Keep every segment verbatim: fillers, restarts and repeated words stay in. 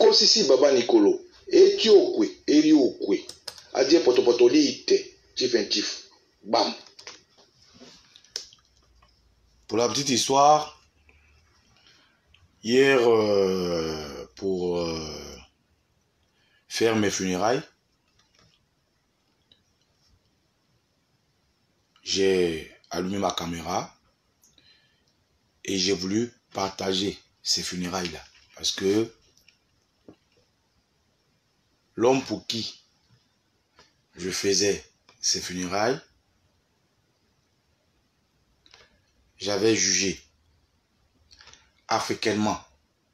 Kosisi Baba Nicolo. Etiokwe, Eriokwe. Adie potopotoli ite. Chief and chief. Bam. Pour la petite histoire, hier, euh, pour euh, faire mes funérailles, j'ai allumé ma caméra et j'ai voulu partager ces funérailles-là. Parce que l'homme pour qui je faisais ces funérailles, j'avais jugé africainement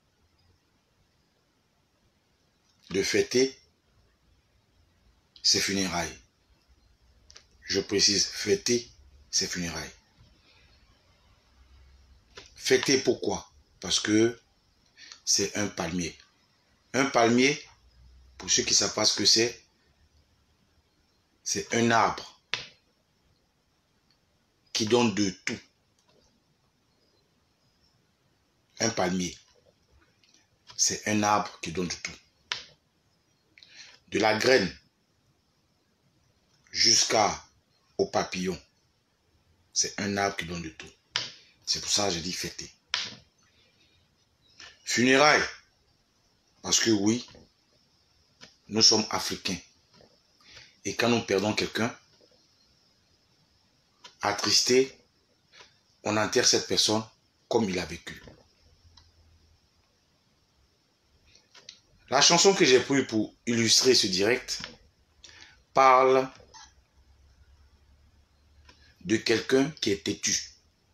de fêter ces funérailles. Je précise, fêter ces funérailles. Fêter pourquoi? Parce que c'est un palmier. Un palmier, pour ceux qui ne savent pas ce que c'est, c'est un arbre qui donne de tout. Un palmier, c'est un arbre qui donne de tout. De la graine jusqu'au papillon, c'est un arbre qui donne de tout. C'est pour ça que j'ai dit fêter. Funérailles, parce que oui, nous sommes africains. Et quand nous perdons quelqu'un, attristé, on enterre cette personne comme il a vécu. La chanson que j'ai prise pour illustrer ce direct parle de quelqu'un qui est têtu.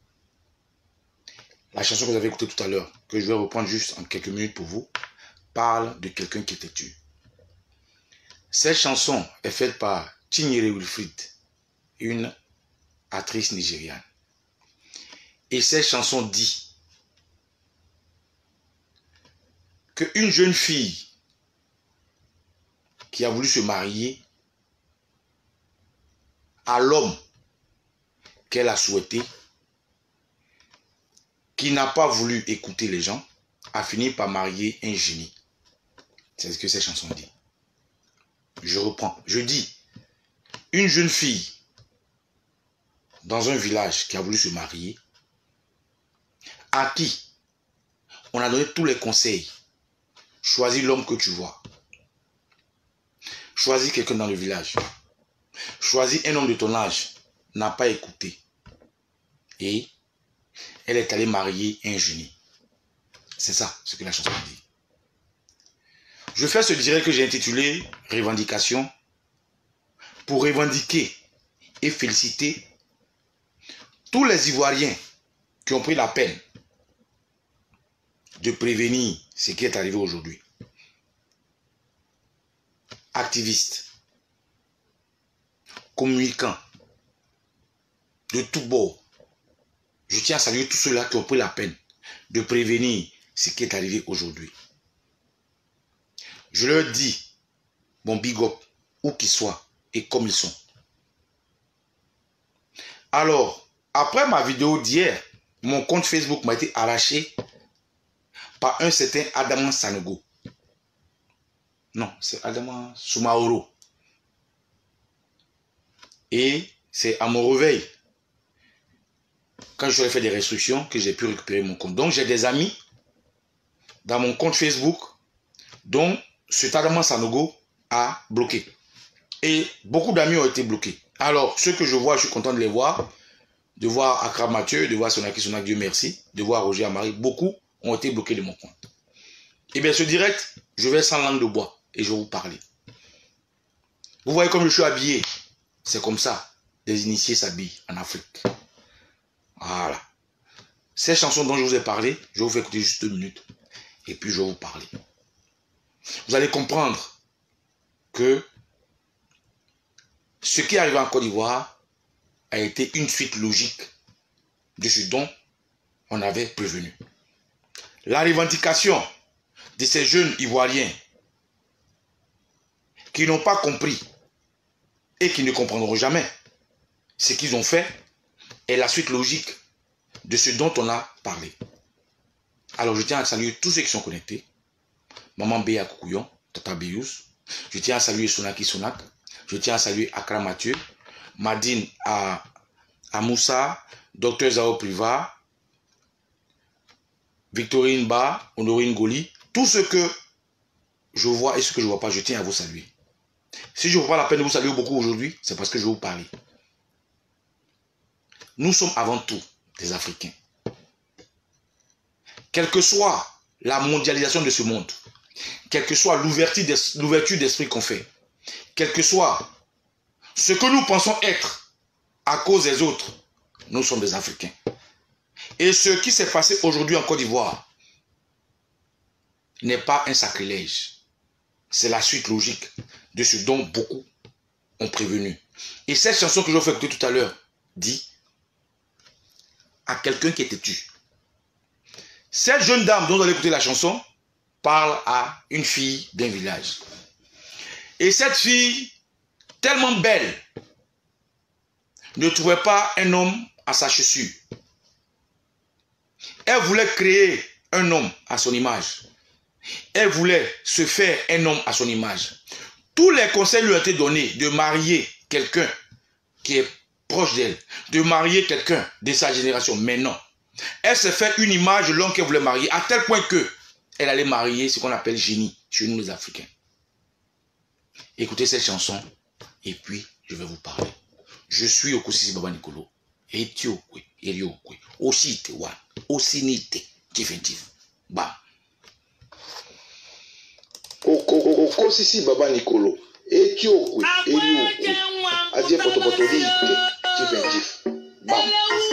La chanson que vous avez écoutée tout à l'heure, que je vais reprendre juste en quelques minutes pour vous, parle de quelqu'un qui est têtu. Cette chanson est faite par Chinyere Wilfrid, une actrice nigériane. Et cette chanson dit qu'une jeune fille qui a voulu se marier à l'homme qu'elle a souhaité, qui n'a pas voulu écouter les gens, a fini par marier un génie. C'est ce que cette chanson dit. Je reprends. Je dis, une jeune fille dans un village qui a voulu se marier, à qui on a donné tous les conseils. Choisis l'homme que tu vois. Choisis quelqu'un dans le village. Choisis un homme de ton âge. N'a pas écouté. Et elle est allée marier un génie. C'est ça ce que la chanson dit. Je fais ce direct que j'ai intitulé Revendication pour revendiquer et féliciter tous les Ivoiriens qui ont pris la peine de prévenir ce qui est arrivé aujourd'hui. Activistes, communicants, de tous bords. Je tiens à saluer tous ceux-là qui ont pris la peine de prévenir ce qui est arrivé aujourd'hui. Je leur dis, bon big up, où qu'ils soient et comme ils sont. Alors, après ma vidéo d'hier, mon compte Facebook m'a été arraché par un certain Adama Sanogo. Non, c'est Adama Soumaoro. Et c'est à mon réveil, quand je suis allé faire des restrictions, que j'ai pu récupérer mon compte. Donc j'ai des amis dans mon compte Facebook dont cet Adama Sanogo a bloqué. Et beaucoup d'amis ont été bloqués. Alors, ceux que je vois, je suis content de les voir. De voir Akra Mathieu, de voir Sonaki Sonak, Dieu merci. De voir Roger Amari. Beaucoup ont été bloqués de mon compte. Et bien, ce direct, je vais sans langue de bois et je vais vous parler. Vous voyez comme je suis habillé. C'est comme ça. Les initiés s'habillent en Afrique. Voilà. Ces chansons dont je vous ai parlé, je vais vous faire écouter juste deux minutes. Et puis, je vais vous parler. Vous allez comprendre que ce qui est arrivé en Côte d'Ivoire a été une suite logique de ce dont on avait prévenu. La revendication de ces jeunes Ivoiriens qui n'ont pas compris et qui ne comprendront jamais ce qu'ils ont fait est la suite logique de ce dont on a parlé. Alors je tiens à saluer tous ceux qui sont connectés, Maman Béa Koukouyon, Tata Bious. Je tiens à saluer Sonaki Sonak. Je tiens à saluer Akra Mathieu, Madine à, à Moussa, Docteur Zao Priva, Victorine Ba, Honorine Goli. Tout ce que je vois et ce que je ne vois pas, je tiens à vous saluer. Si je ne vois pas la peine de vous saluer beaucoup aujourd'hui, c'est parce que je vais vous parler. Nous sommes avant tout des Africains. Quelle que soit la mondialisation de ce monde, quelle que soit l'ouverture d'esprit qu'on fait, quel que soit ce que nous pensons être à cause des autres, nous sommes des Africains. Et ce qui s'est passé aujourd'hui en Côte d'Ivoire n'est pas un sacrilège. C'est la suite logique de ce dont beaucoup ont prévenu. Et cette chanson que je vous ai fait écouter tout à l'heure dit à quelqu'un qui est têtu. Cette jeune dame dont vous allez écouter la chanson parle à une fille d'un village. Et cette fille, tellement belle, ne trouvait pas un homme à sa chaussure. Elle voulait créer un homme à son image. Elle voulait se faire un homme à son image. Tous les conseils lui ont été donnés de marier quelqu'un qui est proche d'elle, de marier quelqu'un de sa génération. Mais non. Elle s'est fait une image de l'homme qu'elle voulait marier, à tel point que elle allait marier ce qu'on appelle génie chez nous les Africains. Écoutez cette chanson et puis je vais vous parler. Je suis Okosisi Baba Nicolo. Etiokwe, Eriokwe, Osite Wa, Osinite, Tifentif. Bam. Okosisi Baba Nicolo. Etiokwe, Eriokwe, Adie Potopotoli, Tifentif. Bam.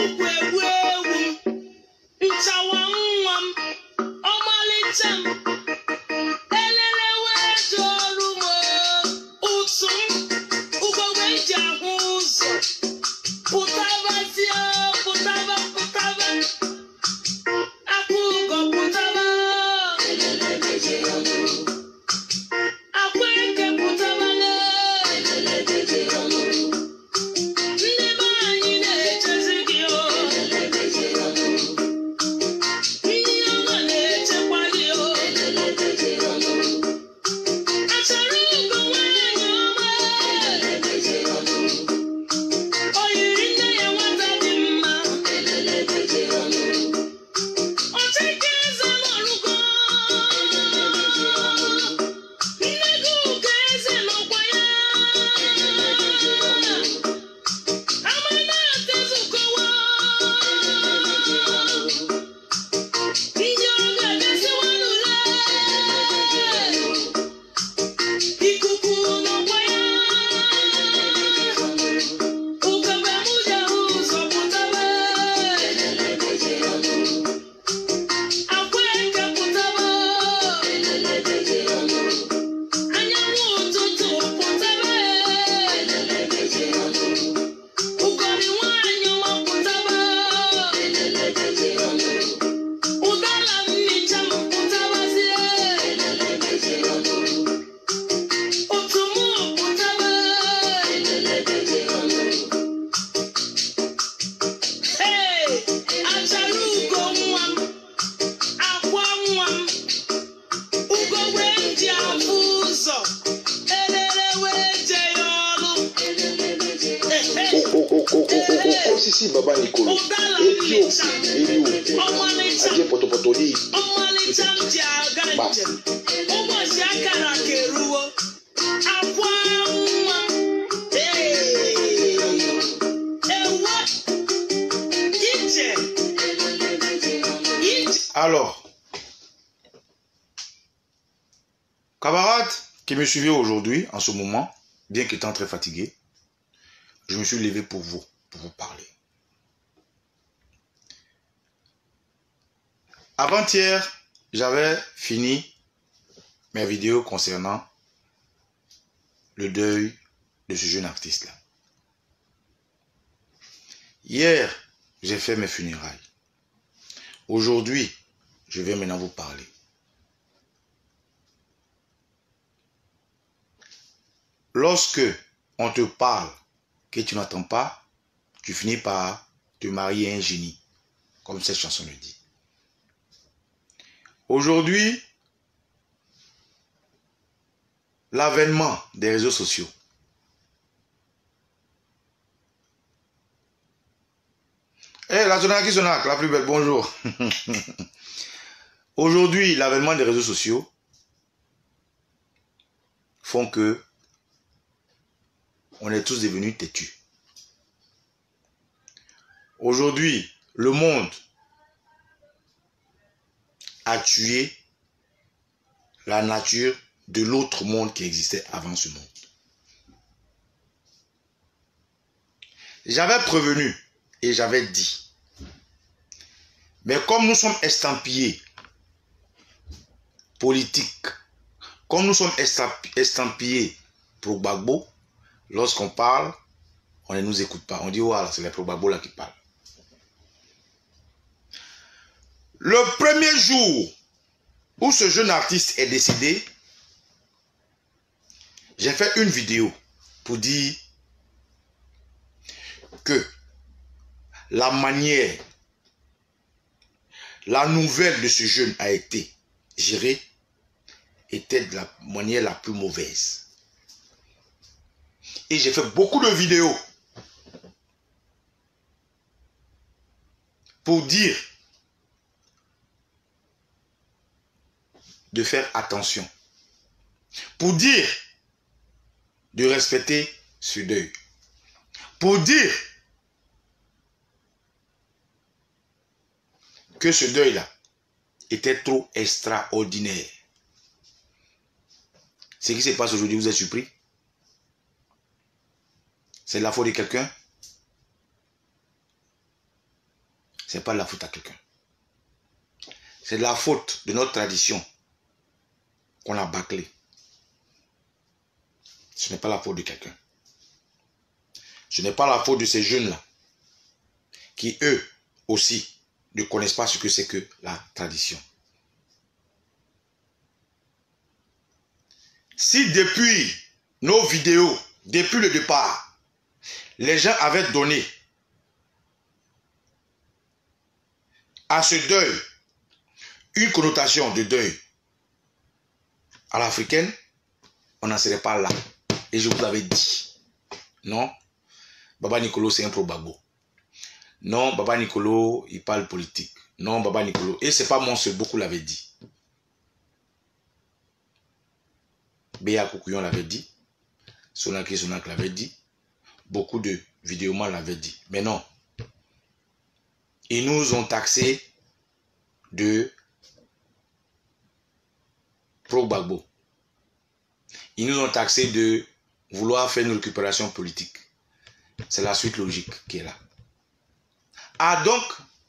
Okosisi Baba Nicolo. Etiokwe, Eriokwe, Adie Potopotoli, Tifentif. Bam. Alors, camarades qui me suivaient aujourd'hui, en ce moment, bien qu'étant très fatigué, je me suis levé pour vous, pour vous parler. Avant-hier, j'avais fini mes vidéos concernant le deuil de ce jeune artiste-là. Hier, j'ai fait mes funérailles. Aujourd'hui, je vais maintenant vous parler. Lorsque on te parle que tu n'entends pas, tu finis par te marier à un génie, comme cette chanson le dit. Aujourd'hui, l'avènement des réseaux sociaux. Eh, hey, la Sonac qui Sonac, la plus belle, bonjour. Aujourd'hui, l'avènement des réseaux sociaux font que on est tous devenus têtus. Aujourd'hui, le monde a tué la nature de l'autre monde qui existait avant ce monde. J'avais prévenu et j'avais dit, mais comme nous sommes estampillés politiques, comme nous sommes estampillés pro Gbagbo, lorsqu'on parle, on ne nous écoute pas. On dit, voilà, c'est les pro Gbagbo là qui parlent. Le premier jour où ce jeune artiste est décédé, j'ai fait une vidéo pour dire que la manière, la nouvelle de ce jeune a été gérée était de la manière la plus mauvaise. Et j'ai fait beaucoup de vidéos pour dire de faire attention, pour dire de respecter ce deuil, pour dire que ce deuil-là était trop extraordinaire. Ce qui se passe aujourd'hui, vous êtes surpris? C'est la faute de quelqu'un? Ce n'est pas la faute à quelqu'un. C'est la faute de notre tradition qu'on a bâclée. Ce n'est pas la faute de quelqu'un. Ce n'est pas la faute de ces jeunes-là qui, eux aussi, ne connaissent pas ce que c'est que la tradition. Si depuis nos vidéos, depuis le départ, les gens avaient donné à ce deuil une connotation de deuil à l'africaine, on n'en serait pas là. Et je vous l'avais dit. Non, Baba Nicolo, c'est un pro Gbagbo. Non, Baba Nicolo, il parle politique. Non, Baba Nicolo. Et c'est pas moi seul, beaucoup l'avaient dit. Béa Koukouyon l'avait dit. Sonaki Sonak l'avait dit. Beaucoup de vidéomans l'avaient dit. Mais non. Ils nous ont taxé de pro Gbagbo. Ils nous ont taxé de vouloir faire une récupération politique. C'est la suite logique qui est là. Ah donc,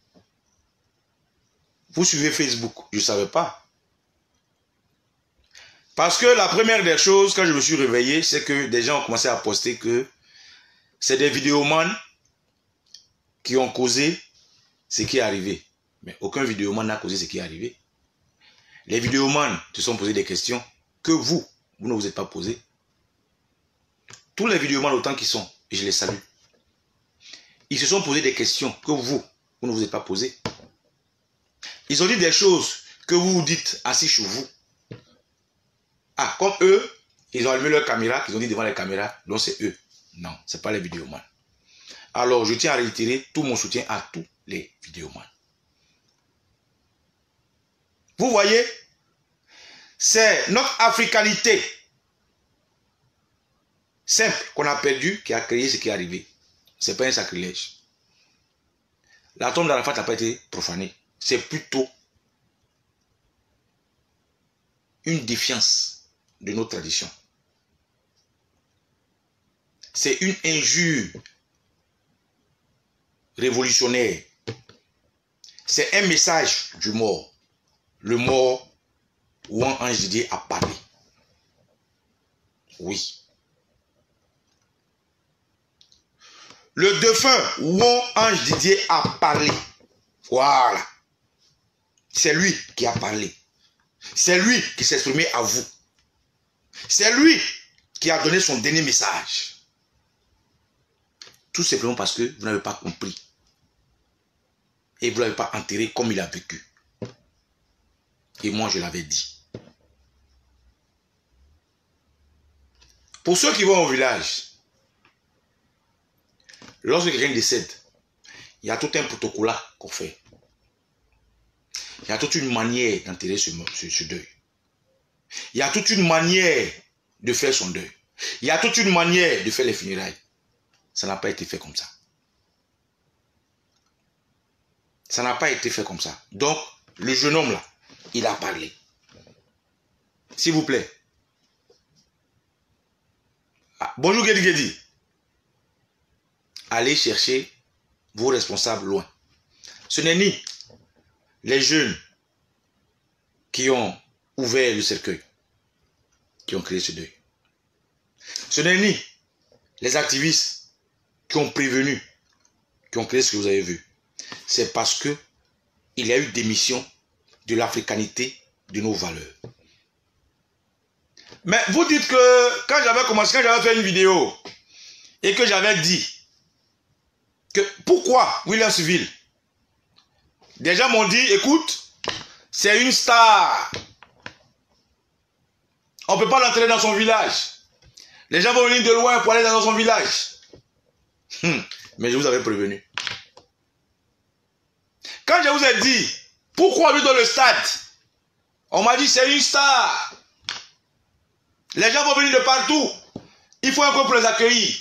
vous suivez Facebook, je ne savais pas. Parce que la première des choses, quand je me suis réveillé, c'est que des gens ont commencé à poster que c'est des vidéomans qui ont causé ce qui est arrivé. Mais aucun vidéoman n'a causé ce qui est arrivé. Les vidéomans se sont posés des questions que vous, vous ne vous êtes pas posé. Tous les vidéomans autant qu'ils sont, et je les salue, ils se sont posé des questions que vous, vous ne vous êtes pas posé. Ils ont dit des choses que vous vous dites assis chez vous. Ah, comme eux, ils ont allumé leur caméra, qu'ils ont dit devant les caméras, donc c'est eux. Non, ce n'est pas les vidéomans. Alors, je tiens à réitérer tout mon soutien à tous les vidéomans. Vous voyez, c'est notre africanité simple qu'on a perdu qui a créé ce qui est arrivé. Ce n'est pas un sacrilège. La tombe d'Arafat n'a pas été profanée. C'est plutôt une défiance de nos traditions. C'est une injure révolutionnaire. C'est un message du mort. Le mort où un ange Didier a parlé. Oui. Le défunt où ange Didier a parlé. Voilà. C'est lui qui a parlé. C'est lui qui s'est exprimé à vous. C'est lui qui a donné son dernier message. Tout simplement parce que vous n'avez pas compris. Et vous ne l'avez pas enterré comme il a vécu. Et moi, je l'avais dit. Pour ceux qui vont au village, lorsque quelqu'un décède, il y a tout un protocole qu'on fait. Il y a toute une manière d'enterrer ce, ce, ce deuil. Il y a toute une manière de faire son deuil. Il y a toute une manière de faire les funérailles. Ça n'a pas été fait comme ça. Ça n'a pas été fait comme ça. Donc, le jeune homme là, il a parlé. S'il vous plaît. Ah, bonjour Gedi Gedi. Allez chercher vos responsables loin. Ce n'est ni les jeunes qui ont ouvert le cercueil, qui ont créé ce deuil. Ce n'est ni les activistes qui ont prévenu, qui ont créé ce que vous avez vu. C'est parce que il y a eu démission de l'africanité de nos valeurs. Mais vous dites que quand j'avais commencé, quand j'avais fait une vidéo et que j'avais dit que pourquoi Williamsville, des gens m'ont dit, écoute, c'est une star. On ne peut pas l'entraîner dans son village. Les gens vont venir de loin pour aller dans son village. Hum, mais je vous avais prévenu. Quand je vous ai dit, pourquoi lui dans le stade, on m'a dit, c'est une star. Les gens vont venir de partout. Il faut un peu pour les accueillir.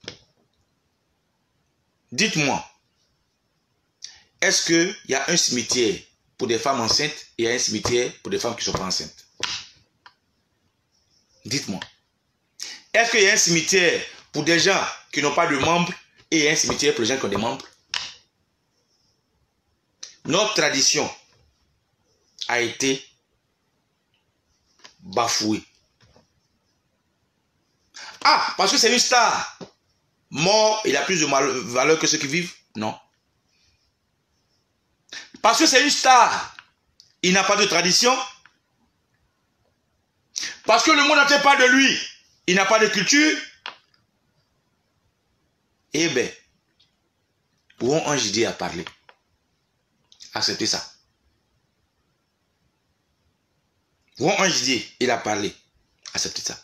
Dites-moi, est-ce qu'il y a un cimetière pour des femmes enceintes et un cimetière pour des femmes qui ne sont pas enceintes? Dites-moi. Est-ce qu'il y a un cimetière pour des gens qui n'ont pas de membres et un cimetière pour les gens qui ont des membres? Notre tradition a été bafouée. Ah, parce que c'est une star. Mort, il a plus de valeur que ceux qui vivent? Non. Parce que c'est une star. Il n'a pas de tradition. Parce que le monde n'entend pas de lui. Il n'a pas de culture. Eh bien, où on J a parlé. Acceptez ça. Où on J il a parlé. Acceptez ça.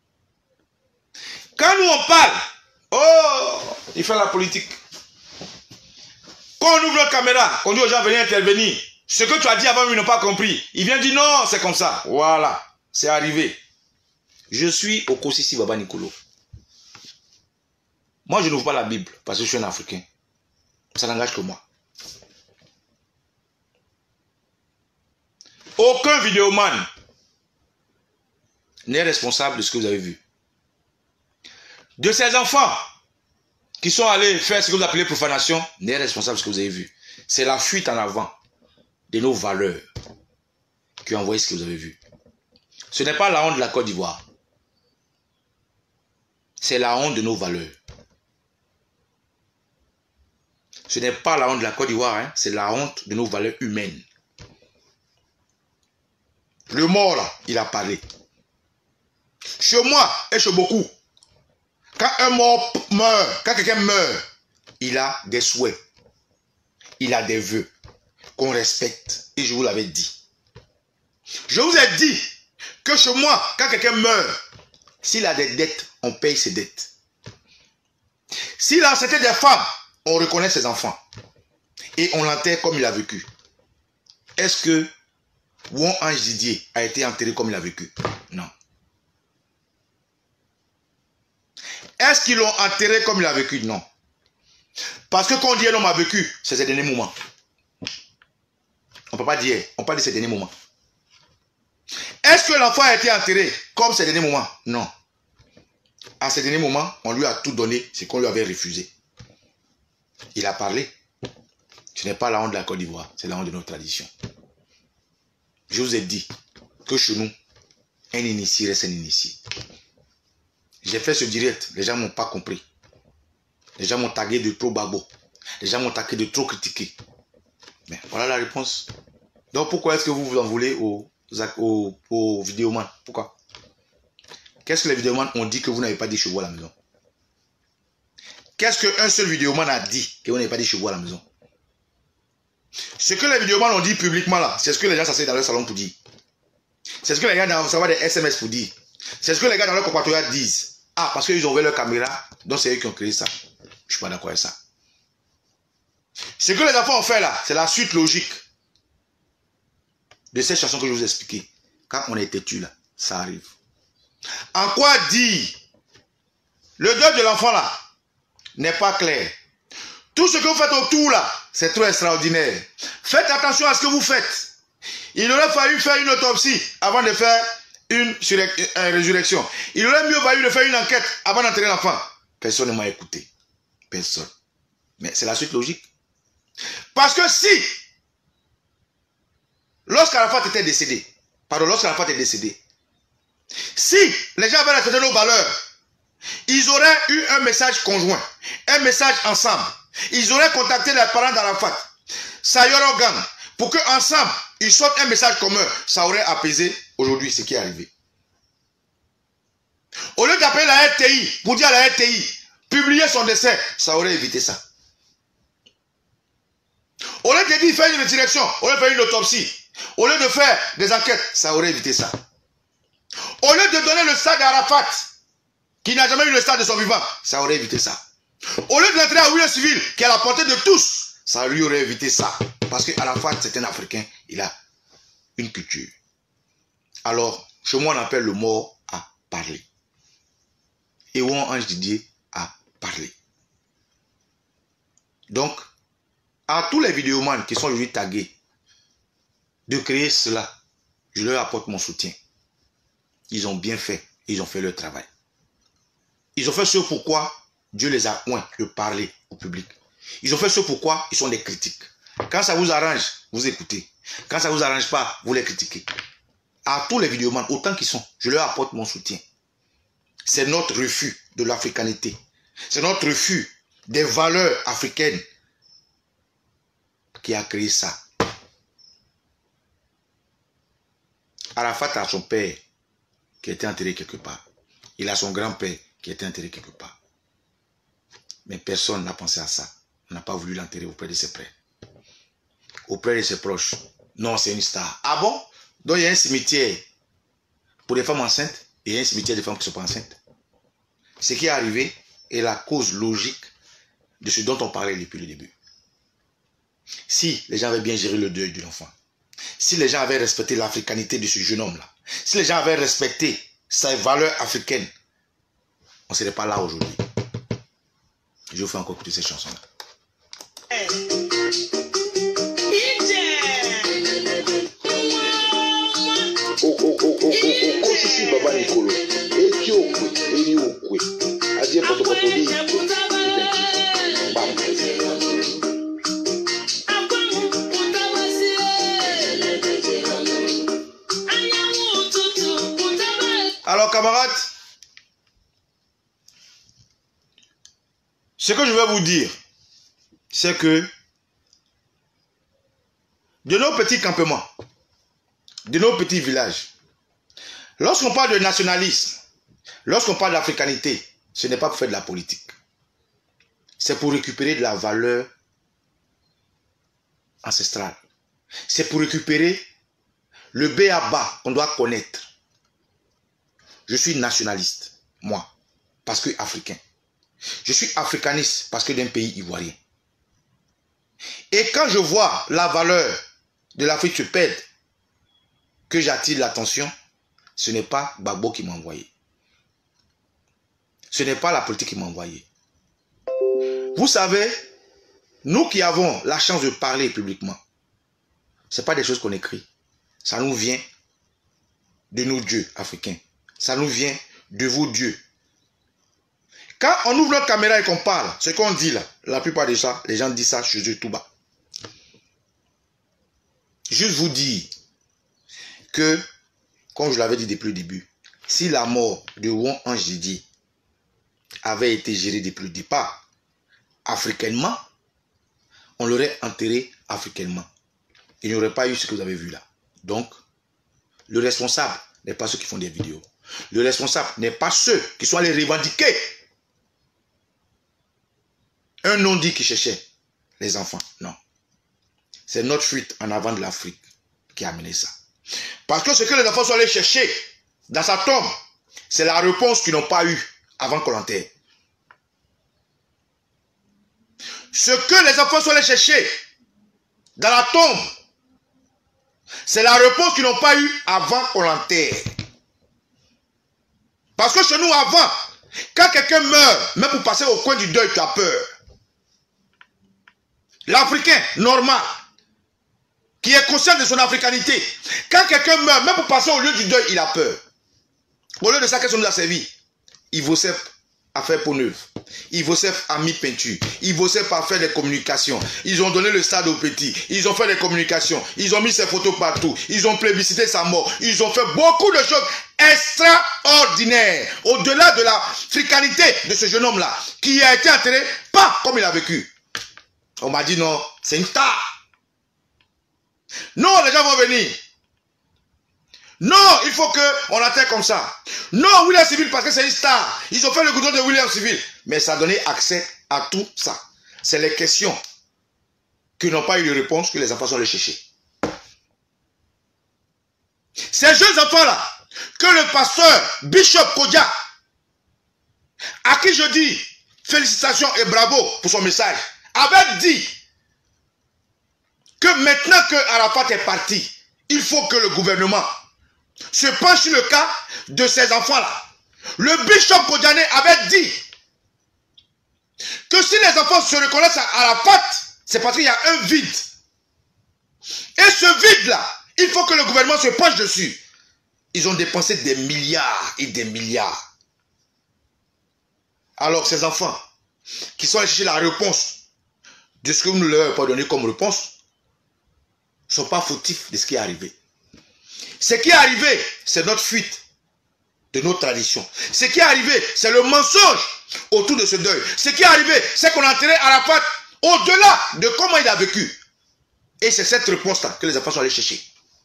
Quand nous on parle, oh, il fait la politique. Quand on ouvre la caméra, on dit aux gens venez intervenir. Ce que tu as dit avant, ils n'ont pas compris. Il vient dire non, c'est comme ça. Voilà, c'est arrivé. Je suis au Kosisi Baba Nicolo. Moi, je n'ouvre pas la Bible parce que je suis un Africain. Ça n'engage que moi. Aucun vidéoman n'est responsable de ce que vous avez vu. De ces enfants qui sont allés faire ce que vous appelez profanation, n'est responsable de ce que vous avez vu. C'est la fuite en avant de nos valeurs qui ont envoyé ce que vous avez vu. Ce n'est pas la honte de la Côte d'Ivoire. C'est la honte de nos valeurs. Ce n'est pas la honte de la Côte d'Ivoire, hein, c'est la honte de nos valeurs humaines. Le mort là, il a parlé. Chez moi et chez beaucoup, quand un mort meurt, quand quelqu'un meurt, il a des souhaits, il a des vœux qu'on respecte. Et je vous l'avais dit. Je vous ai dit que chez moi, quand quelqu'un meurt, s'il a des dettes, on paye ses dettes. S'il a accepté des femmes, on reconnaît ses enfants. Et on l'enterre comme il a vécu. Est-ce que Won Ange Didier a été enterré comme il a vécu? Non. Est-ce qu'ils l'ont enterré comme il a vécu? Non. Parce que quand on dit un homme a vécu, c'est ses derniers moments. On ne peut pas dire, on parle de ses derniers moments. Est-ce que l'enfant a été enterré comme ses derniers moments? Non. À ses derniers moments, on lui a tout donné, ce qu'on lui avait refusé. Il a parlé. Ce n'est pas la honte de la Côte d'Ivoire, c'est la honte de notre tradition. Je vous ai dit que chez nous, un initié reste un initié. J'ai fait ce direct, les gens ne m'ont pas compris. Les gens m'ont tagué de trop babo. Les gens m'ont tagué de trop critiqué. Mais voilà la réponse. Donc pourquoi est-ce que vous vous en voulez aux, aux, aux vidéomans? Pourquoi? Qu'est-ce que les vidéomans ont dit que vous n'avez pas dit chez vous à la maison? Qu'est-ce qu'un seul vidéoman a dit que vous n'avez pas dit chez vous à la maison? Ce que les vidéomans ont dit publiquement là, c'est ce que les gens s'asseyent dans leur salon pour dire. C'est ce que les gars dans savoir des S M S pour dire. C'est ce que les gars dans leur compatriotes disent. Ah, parce qu'ils ont ouvert leur caméra, donc c'est eux qui ont créé ça. Je ne suis pas d'accord avec ça. Ce que les enfants ont fait là, c'est la suite logique de cette chanson que je vous ai expliquée. Quand on est têtu là, ça arrive. En quoi dire le deuil de l'enfant là n'est pas clair. Tout ce que vous faites autour là, c'est trop extraordinaire. Faites attention à ce que vous faites. Il aurait fallu faire une autopsie avant de faire une, une résurrection. Il aurait mieux valu de faire une enquête avant d'enterrer l'enfant. Personne ne m'a écouté. Personne. Mais c'est la suite logique. Parce que si, lorsqu'Arafat était décédé, pardon, lorsqu'Arafat est décédé, si les gens avaient respecté nos valeurs, ils auraient eu un message conjoint, un message ensemble. Ils auraient contacté les parents d'Arafat, Sayoro Gang, pour qu'ensemble, ils sortent un message commun. Ça aurait apaisé aujourd'hui ce qui est arrivé. Au lieu d'appeler la R T I, pour dire à la R T I, publier son décès, ça aurait évité ça. Au lieu de dire faire une résurrection, au lieu de faire une autopsie, au lieu de faire des enquêtes, ça aurait évité ça. Au lieu de donner le stade d'Arafat, qui n'a jamais eu le stade de son vivant, ça aurait évité ça. Au lieu de l'entrée à William Civil, qui est à la portée de tous, ça lui aurait évité ça. Parce qu'Arafat, c'est un Africain, il a une culture. Alors, chez moi, on appelle le mort à parler. Et où Ange Didier a parlé. Donc, à tous les vidéomans qui sont aujourd'hui tagués, de créer cela, je leur apporte mon soutien. Ils ont bien fait, ils ont fait leur travail. Ils ont fait ce pourquoi Dieu les a oints de parler au public. Ils ont fait ce pourquoi ils sont des critiques. Quand ça vous arrange, vous écoutez. Quand ça ne vous arrange pas, vous les critiquez. À tous les vidéomans, autant qu'ils sont, je leur apporte mon soutien. C'est notre refus de l'africanité. C'est notre refus des valeurs africaines qui a créé ça. Arafat a son père qui était enterré quelque part. Il a son grand-père qui était enterré quelque part. Mais personne n'a pensé à ça. On n'a pas voulu l'enterrer auprès de ses frères. Auprès de ses proches. Non, c'est une star. Ah bon? Donc il y a un cimetière pour les femmes enceintes et un cimetière des femmes qui ne sont pas enceintes. Ce qui est arrivé est la cause logique de ce dont on parlait depuis le début. Si les gens avaient bien géré le deuil de l'enfant, si les gens avaient respecté l'africanité de ce jeune homme-là, si les gens avaient respecté ses valeurs africaines, on ne serait pas là aujourd'hui. Je vous fais encore écouter cette chanson-là. Oh, oh, oh, oh, oh, oh, oh, si, Baba Nicolo. Etiokwe, Eliokwe. Adie Potopotoli. Alors, camarades, ce que je vais vous dire, c'est que de nos petits campements, de nos petits villages, lorsqu'on parle de nationalisme, lorsqu'on parle d'africanité, ce n'est pas pour faire de la politique. C'est pour récupérer de la valeur ancestrale. C'est pour récupérer le B A B qu'on doit connaître. Je suis nationaliste, moi, parce que africain. Je suis africaniste parce que d'un pays ivoirien. Et quand je vois la valeur de l'Afrique se perdre, que j'attire l'attention, ce n'est pas Gbagbo qui m'a envoyé. Ce n'est pas la politique qui m'a envoyé. Vous savez, nous qui avons la chance de parler publiquement, ce n'est pas des choses qu'on écrit. Ça nous vient de nos dieux africains. Ça nous vient de vos dieux. Quand on ouvre notre caméra et qu'on parle, ce qu'on dit là, la plupart des gens, les gens disent ça chez eux tout bas. Juste vous dire que, comme je l'avais dit depuis le début, si la mort de Ouon Ange Didier avait été gérée depuis le départ, africainement, on l'aurait enterré africainement. Il n'y aurait pas eu ce que vous avez vu là. Donc, le responsable n'est pas ceux qui font des vidéos. Le responsable n'est pas ceux qui sont allés revendiquer un non-dit qui cherchait les enfants. Non. C'est notre fuite en avant de l'Afrique qui a amené ça. Parce que ce que les enfants sont allés chercher dans sa tombe, c'est la réponse qu'ils n'ont pas eue avant qu'on l'enterre. Ce que les enfants sont allés chercher dans la tombe, c'est la réponse qu'ils n'ont pas eue avant qu'on l'enterre. Parce que chez nous, avant, quand quelqu'un meurt, même pour passer au coin du deuil, tu as peur. L'Africain, normal, qui est conscient de son africanité, quand quelqu'un meurt, même pour passer au lieu du deuil, il a peur. Au lieu de ça, qu'est-ce qu'on nous a servi? Il vaut à faire peau neuve. Ils vont à mis peinture. Ils vont à faire des communications. Ils ont donné le stade aux petits. Ils ont fait des communications. Ils ont mis ses photos partout. Ils ont plébiscité sa mort. Ils ont fait beaucoup de choses extraordinaires. Au-delà de la fricalité de ce jeune homme-là, qui a été enterré, pas comme il a vécu. On m'a dit non, c'est une star. Non, les gens vont venir. Non, il faut qu'on enterre comme ça. Non, William Civil, parce que c'est une star. Ils ont fait le goudron de William Civil. Mais ça a donné accès à tout ça. C'est les questions qui n'ont pas eu de réponse que les enfants sont allés chercher. Ces jeunes enfants-là, que le pasteur Bishop Kodja, à qui je dis félicitations et bravo pour son message, avait dit que maintenant que Arafat est parti, il faut que le gouvernement se penche sur le cas de ces enfants-là. Le Bishop Kodjané avait dit que si les enfants se reconnaissent à Arafat, c'est parce qu'il y a un vide. Et ce vide-là, il faut que le gouvernement se penche dessus. Ils ont dépensé des milliards et des milliards. Alors ces enfants qui sont allés chercher la réponse de ce que nous leur avons pas donné comme réponse ne sont pas fautifs de ce qui est arrivé. Ce qui est arrivé, c'est notre fuite de nos traditions. Ce qui est arrivé, c'est le mensonge autour de ce deuil. Ce qui est arrivé, c'est qu'on a enterré Arafat au-delà de comment il a vécu. Et c'est cette réponse-là que les enfants sont allés chercher.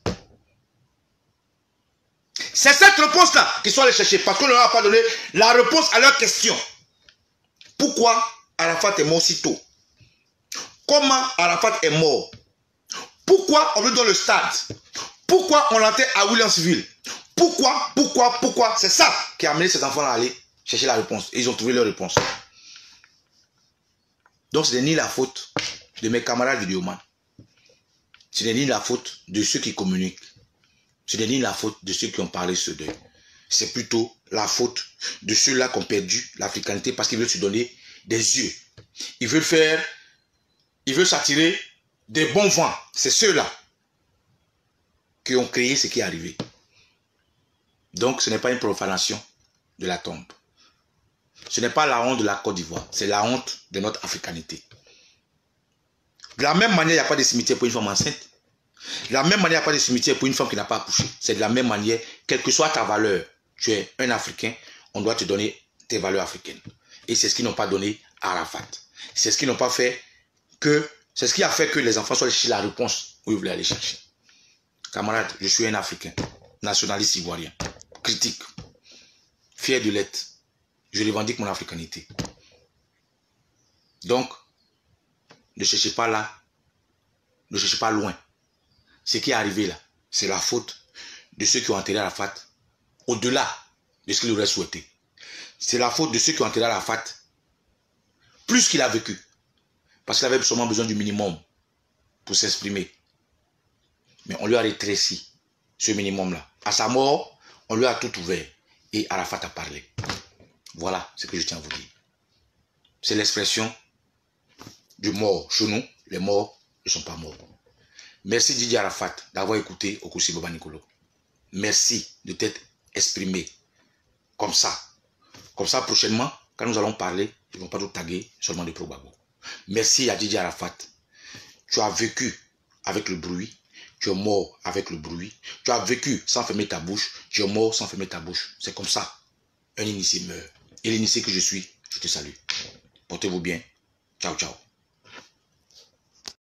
C'est cette réponse-là qu'ils sont allés chercher parce qu'on ne leur a pas donné la réponse à leur question. Pourquoi Arafat est mort si tôt? Comment Arafat est mort? Pourquoi on lui donne le stade? Pourquoi on l'enterre à Williamsville? Pourquoi, pourquoi, pourquoi? C'est ça qui a amené ces enfants-là à aller chercher la réponse. Et ils ont trouvé leur réponse. Donc ce n'est ni la faute de mes camarades vidéomans. Ce n'est ni la faute de ceux qui communiquent. Ce n'est ni la faute de ceux qui ont parlé ce deuil. C'est plutôt la faute de ceux-là qui ont perdu l'africanité parce qu'ils veulent se donner des yeux. Ils veulent faire, ils veulent s'attirer des bons vents. C'est ceux-là qui ont créé ce qui est arrivé. Donc ce n'est pas une profanation de la tombe. Ce n'est pas la honte de la Côte d'Ivoire. C'est la honte de notre africanité. De la même manière, il n'y a pas de cimetière pour une femme enceinte. De la même manière, il n'y a pas de cimetière pour une femme qui n'a pas accouché. C'est de la même manière, quelle que soit ta valeur, tu es un Africain, on doit te donner tes valeurs africaines. Et c'est ce qu'ils n'ont pas donné à Arafat. C'est ce qu'ils n'ont pas fait que, c'est ce qui a fait que les enfants soient allés chercher la réponse où ils voulaient aller chercher. Camarade, je suis un Africain, nationaliste ivoirien, critique, fier de l'être. Je revendique mon africanité. Donc, ne cherchez pas là, ne cherchez pas loin. Ce qui est arrivé là, c'est la faute de ceux qui ont enterré Arafat au-delà de ce qu'il aurait souhaité. C'est la faute de ceux qui ont enterré Arafat plus qu'il a vécu. Parce qu'il avait sûrement besoin du minimum pour s'exprimer. Mais on lui a rétréci ce minimum-là. À sa mort, on lui a tout ouvert. Et Arafat a parlé. Voilà ce que je tiens à vous dire. C'est l'expression du mort. Chez nous, les morts ne sont pas morts. Merci Didier Arafat d'avoir écouté Okusi Baba Nicolo. Merci de t'être exprimé comme ça. Comme ça, prochainement, quand nous allons parler, ils ne vont pas tout taguer seulement de Probabo. Merci à Didier Arafat. Tu as vécu avec le bruit. Tu es mort avec le bruit. Tu as vécu sans fermer ta bouche. Tu es mort sans fermer ta bouche. C'est comme ça. Un initié meurt. Et l'initié que je suis, je te salue. Portez-vous bien. Ciao, ciao.